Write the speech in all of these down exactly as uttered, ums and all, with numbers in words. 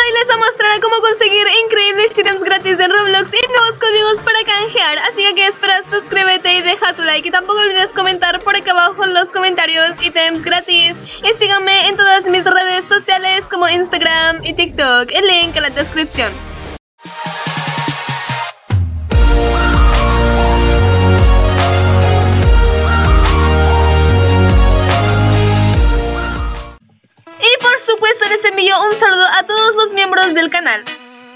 hoy les voy a mostrar cómo conseguir increíbles ítems gratis de Roblox y nuevos códigos para canjear. Así que, ¿qué esperas? Suscríbete y deja tu like. Y tampoco olvides comentar por acá abajo en los comentarios ítems gratis. Y síganme en todas mis redes sociales como Instagram y TikTok. El link en la descripción. Por supuesto les envío un saludo a todos los miembros del canal.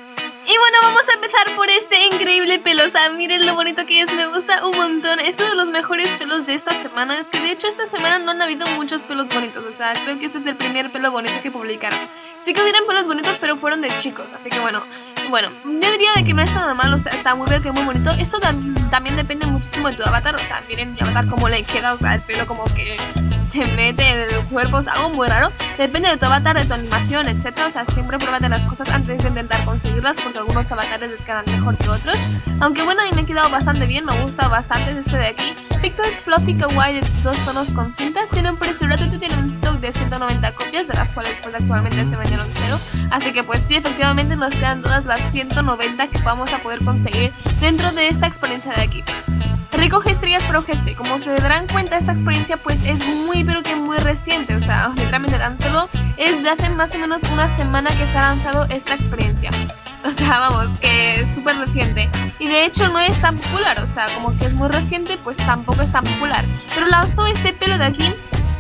Y bueno, vamos a empezar por este increíble pelo. O sea, miren lo bonito que es, me gusta un montón. Es uno de los mejores pelos de esta semana. Es que de hecho esta semana no han habido muchos pelos bonitos. O sea, creo que este es el primer pelo bonito que publicaron. Sí que hubieran pelos bonitos, pero fueron de chicos. Así que bueno, bueno, yo diría de que no está nada mal. O sea, está muy bien, que muy bonito. Esto tam también depende muchísimo de tu avatar. O sea, miren mi avatar cómo le queda. O sea, el pelo como que se mete en el cuerpo, o sea, algo muy raro. Depende de tu avatar, de tu animación, etcétera. O sea, siempre pruébate las cosas antes de intentar conseguirlas, porque algunos avatares les quedan mejor que otros. Aunque bueno, a mí me ha quedado bastante bien, me gusta bastante este de aquí. Pictures Fluffy Kawaii de dos tonos con cintas. Tiene un precio gratuito, tiene un stock de ciento noventa copias, de las cuales pues actualmente se vendieron cero. Así que pues sí, efectivamente nos quedan todas las ciento noventa que vamos a poder conseguir dentro de esta experiencia de aquí. Recoge estrellas por O G C. Como se darán cuenta, esta experiencia pues es muy pero que muy reciente. O sea, literalmente tan solo es de hace más o menos una semana que se ha lanzado esta experiencia. O sea, vamos, que es súper reciente. Y de hecho no es tan popular. O sea, como que es muy reciente, pues tampoco es tan popular. Pero lanzó este pelo de aquí.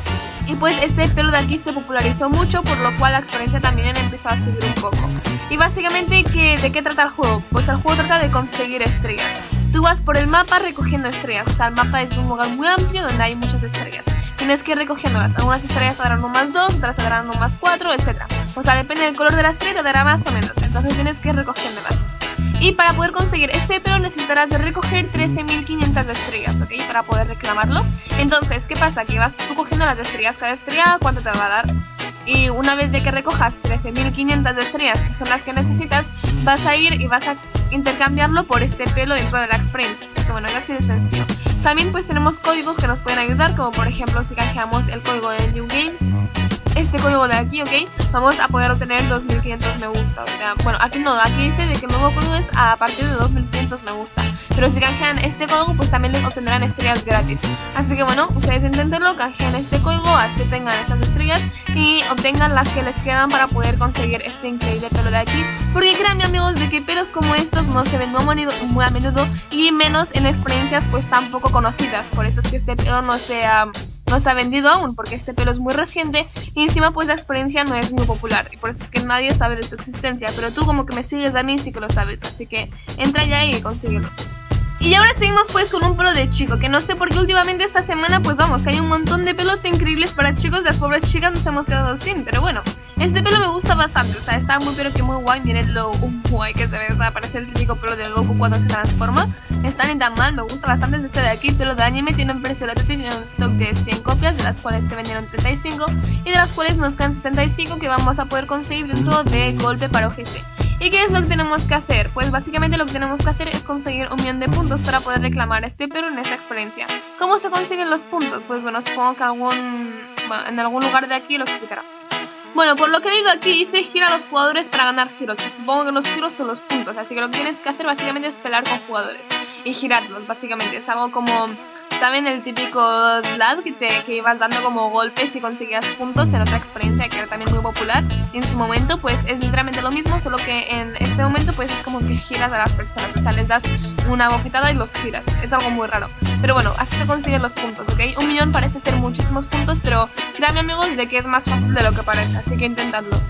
Y pues este pelo de aquí se popularizó mucho, por lo cual la experiencia también empezó a subir un poco. Y básicamente, ¿qué, ¿de qué trata el juego? Pues el juego trata de conseguir estrellas. Tú vas por el mapa recogiendo estrellas. O sea, el mapa es un lugar muy amplio donde hay muchas estrellas. Tienes que ir recogiéndolas. Algunas estrellas te darán uno más dos, otras te darán uno más cuatro, etcétera. O sea, depende del color de la estrella, te dará más o menos. Entonces tienes que ir recogiéndolas. Y para poder conseguir este pelo necesitarás de recoger trece mil quinientas estrellas, ¿ok? Para poder reclamarlo. Entonces, ¿qué pasa? Que vas tú cogiendo las estrellas. Cada estrella, ¿cuánto te va a dar? Y una vez de que recojas trece mil quinientas estrellas, que son las que necesitas, vas a ir y vas a intercambiarlo por este pelo dentro de la experiencia. Así que bueno, es así de sencillo. También pues tenemos códigos que nos pueden ayudar, como por ejemplo si canjeamos el código de New Game, este código de aquí, ok, vamos a poder obtener dos mil quinientos me gusta. O sea, bueno, aquí no, aquí dice de que el nuevo código es a partir de dos mil quinientos me gusta. Pero si canjean este código, pues también les obtendrán estrellas gratis. Así que bueno, ustedes inténtenlo, canjeen este código, así tengan estas estrellas y obtengan las que les quedan para poder conseguir este increíble pelo de aquí. Porque créanme amigos, de que pelos como estos no se ven muy a menudo, muy a menudo y menos en experiencias pues tan poco conocidas. Por eso es que este pelo no se ha... no se ha vendido aún, porque este pelo es muy reciente y encima pues la experiencia no es muy popular y por eso es que nadie sabe de su existencia. Pero tú como que me sigues a mí sí que lo sabes, así que entra ya y consíguelo. Y ahora seguimos pues con un pelo de chico, que no sé por qué últimamente esta semana pues vamos, que hay un montón de pelos increíbles para chicos. Las pobres chicas nos hemos quedado sin, pero bueno, este pelo me gusta bastante. O sea, está muy pero que muy guay, miren lo guay que se ve. O sea, parece el típico pelo de Goku cuando se transforma. Está ni tan mal, me gusta bastante. Es este de aquí, pelo de anime, tiene un precio gratuito y tiene un stock de cien copias, de las cuales se vendieron treinta y cinco y de las cuales nos quedan sesenta y cinco que vamos a poder conseguir dentro de golpe para O G C. ¿Y qué es lo que tenemos que hacer? Pues básicamente lo que tenemos que hacer es conseguir un millón de puntos para poder reclamar este pelo en esta experiencia. ¿Cómo se consiguen los puntos? Pues bueno, supongo que algún, bueno, en algún lugar de aquí lo explicará. Bueno, por lo que he leído aquí dice gira a los jugadores para ganar giros. Y supongo que los giros son los puntos, así que lo que tienes que hacer básicamente es pelear con jugadores y girarlos, básicamente. Es algo como, ¿saben? El típico slab que, te, que ibas dando como golpes y conseguías puntos en otra experiencia que era también muy popular en su momento. Pues es literalmente lo mismo, solo que en este momento pues es como que giras a las personas. O sea, les das una bofetada y los giras. Es algo muy raro. Pero bueno, así se consiguen los puntos, ¿ok? Un millón parece ser muchísimos puntos, pero créanme amigos de que es más fácil de lo que parece. Así que intentadlo.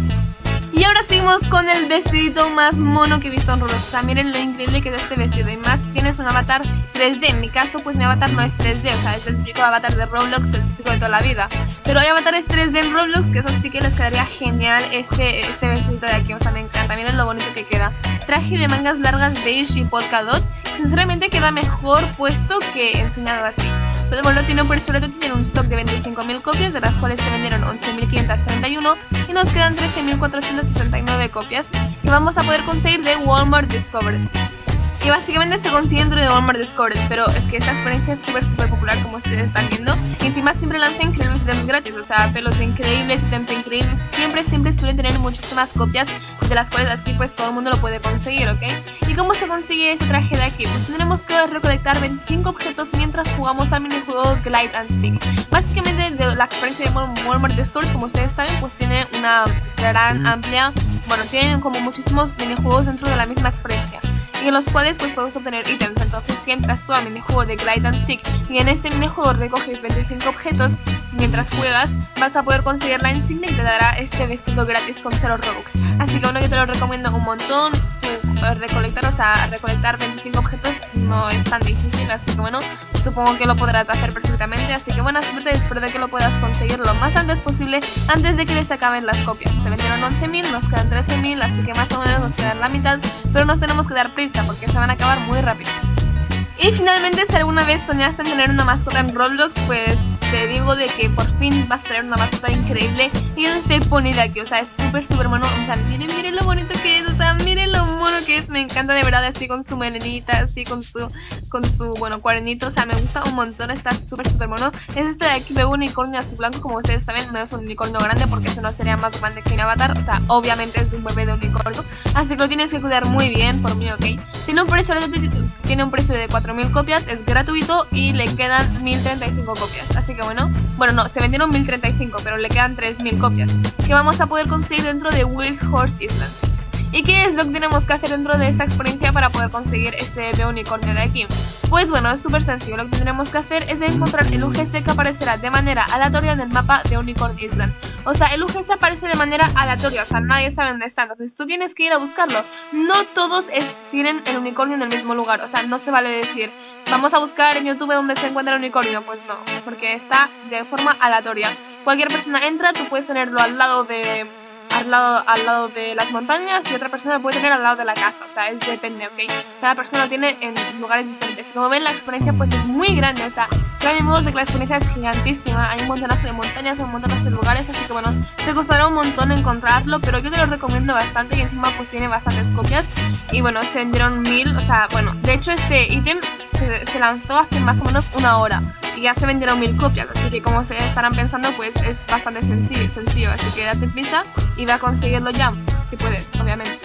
Y ahora seguimos con el vestidito más mono que he visto en Roblox. O sea, miren lo increíble que es este vestido. Y más, tienes un avatar tres D. En mi caso, pues mi avatar no es tres D. O sea, es el típico avatar de Roblox, el típico de toda la vida. Pero hay avatares tres D en Roblox, que eso sí que les quedaría genial este, este vestidito de aquí. O sea, me encanta. Miren lo bonito que queda. Traje de mangas largas beige y polka dot. Sinceramente queda mejor puesto que enseñado así. Pero bueno, tiene un precio gratuito, tiene un stock de veinticinco mil copias, de las cuales se vendieron once mil quinientas treinta y uno y nos quedan trece mil cuatrocientas sesenta y nueve copias que vamos a poder conseguir de Walmart Discovery. Y básicamente se consigue dentro de Walmart Discovered, pero es que esta experiencia es súper súper popular, como ustedes están viendo. Y encima siempre lanza increíbles ítems gratis, o sea, pelos increíbles, ítems increíbles. Siempre, siempre suelen tener muchísimas copias, de las cuales así pues todo el mundo lo puede conseguir, ¿ok? ¿Y cómo se consigue este traje de aquí? Pues tendremos que recolectar veinticinco objetos mientras jugamos al minijuego Glide and Seek. Básicamente de la experiencia de Walmart Discovered, como ustedes saben, pues tiene una gran, amplia... Bueno, tienen como muchísimos minijuegos dentro de la misma experiencia, y en los cuales pues puedes obtener ítems. Entonces si entras tú al minijuego de Glide and Seek y en este minijuego recoges veinticinco objetos mientras juegas, vas a poder conseguir la insignia y te dará este vestido gratis con cero Robux. Así que bueno, yo te lo recomiendo un montón. Tú recolectar, o sea, recolectar veinticinco objetos no es tan difícil, así que bueno, supongo que lo podrás hacer perfectamente. Así que buena suerte y espero de que lo puedas conseguir lo más antes posible, antes de que les acaben las copias. Se vendieron once mil, nos quedan trece mil, así que más o menos nos quedan la mitad, pero nos tenemos que dar prisa porque se van a acabar muy rápido. Y finalmente, si alguna vez soñaste en tener una mascota en Roblox, pues te digo de que por fin vas a tener una mascota increíble. Y es este pony de aquí, o sea, es súper súper mono. O sea, miren, miren lo bonito que es, o sea, miren lo mono que es. Me encanta de verdad, así con su melenita, así con su, con su, bueno, cuernito. O sea, me gusta un montón, está súper súper mono. Es este de aquí, bebé unicornio azul blanco, como ustedes saben, no es un unicornio grande porque eso no sería más grande que un avatar. O sea, obviamente es un bebé de unicornio, así que lo tienes que cuidar muy bien por mí, ¿ok? Tiene un precio de, tiene un precio de cuatro mil copias, es gratuito y le quedan mil treinta y cinco copias. Así que bueno, bueno no, se vendieron mil treinta y cinco, pero le quedan tres mil copias que vamos a poder conseguir dentro de Wild Horse Island. ¿Y qué es lo que tenemos que hacer dentro de esta experiencia para poder conseguir este bebé unicornio de aquí? Pues bueno, es súper sencillo. Lo que tendremos que hacer es encontrar el U G C que aparecerá de manera aleatoria en el mapa de Unicorn Island. O sea, el U G C aparece de manera aleatoria, o sea, nadie sabe dónde está, entonces tú tienes que ir a buscarlo. No todos es, tienen el unicornio en el mismo lugar, o sea, no se vale decir vamos a buscar en YouTube dónde se encuentra el unicornio, pues no, porque está de forma aleatoria. Cualquier persona entra, tú puedes tenerlo al lado de... Al lado, al lado de las montañas y otra persona lo puede tener al lado de la casa, o sea, es depende, ¿ok? Cada persona lo tiene en lugares diferentes. Como ven, la experiencia pues es muy grande, o sea, créanme modos de que la experiencia es gigantísima. Hay un montonazo de montañas, hay un montonazo de lugares, así que bueno, te costará un montón encontrarlo, pero yo te lo recomiendo bastante y encima pues tiene bastantes copias. Y bueno, se vendieron mil, o sea, bueno, de hecho este ítem se, se lanzó hace más o menos una hora y ya se vendieron mil copias, así que como se estarán pensando pues es bastante sencillo, sencillo, así que date prisa y ve a conseguirlo ya, si puedes, obviamente.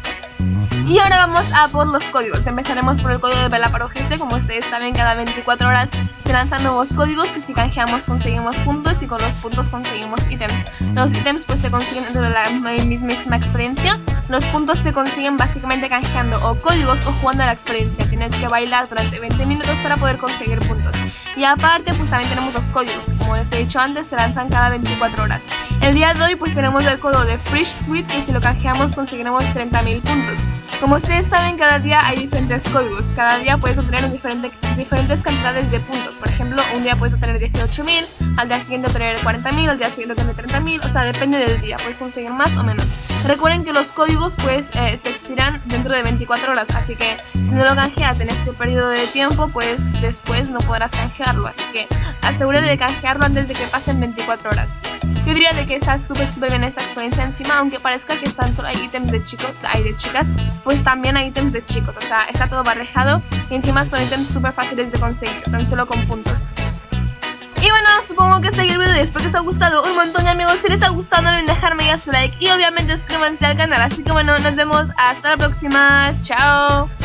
Y ahora vamos a por los códigos. Empezaremos por el código de Vela para U G C. Como ustedes saben, cada veinticuatro horas se lanzan nuevos códigos que si canjeamos conseguimos puntos y con los puntos conseguimos ítems. Los ítems pues se consiguen dentro de la mismísima experiencia. Los puntos se consiguen básicamente canjeando o códigos o jugando a la experiencia. Tienes que bailar durante veinte minutos para poder conseguir puntos. Y aparte pues también tenemos los códigos que, como les he dicho antes, se lanzan cada veinticuatro horas. El día de hoy pues tenemos el código de Fresh Sweet, que si lo canjeamos conseguiremos treinta mil puntos. Como ustedes saben, cada día hay diferentes códigos. Cada día puedes obtener un diferente, diferentes cantidades de puntos. Por ejemplo, un día puedes obtener dieciocho mil, al día siguiente obtener cuarenta mil, al día siguiente obtener treinta mil. O sea, depende del día, puedes conseguir más o menos. Recuerden que los códigos pues eh, se expiran dentro de veinticuatro horas. Así que si no lo canjeas en este periodo de tiempo, pues después no podrás canjearlo. Así que asegúrate de canjearlo antes de que pasen veinticuatro horas. Yo diría de que está súper súper bien esta experiencia. Encima, aunque parezca que están solo hay ítems de chicos, hay de chicas, pues también hay ítems de chicos. O sea, está todo barrejado y encima son ítems súper fáciles de conseguir, tan solo con puntos. Y bueno, supongo que este es el video y espero que os haya gustado un montón, amigos. Si les ha gustado no olviden dejarme ya su like y obviamente suscríbanse al canal. Así que bueno, nos vemos hasta la próxima. Chao.